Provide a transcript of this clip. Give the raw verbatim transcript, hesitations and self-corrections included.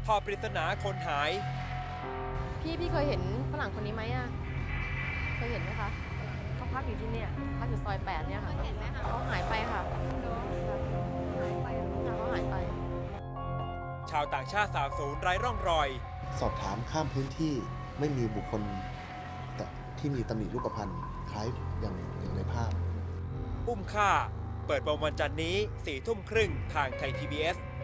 ทอปริศนาคนหายพี่พี่เคยเห็นฝรั่งคนนี้ไหมอ่ะเคยเห็นไหมคะเขาพักอยู่ที่เนี่ยพักอยู่ซอยแปดเนี่ยค่ะเห็นไหมคะเขาหายไปค่ะหายไปเขาหายไปชาวต่างชาติสาบสูญไร้ร่องรอยสอบถามข้ามพื้นที่ไม่มีบุคคลแต่ที่มีตำหนิรูปพรรณคล้ายอย่างอย่างในภาพอุ้มฆ่า เปิดปมวันจันทร์นี้สี่ทุ่มครึ่งทางไทย พี บี เอส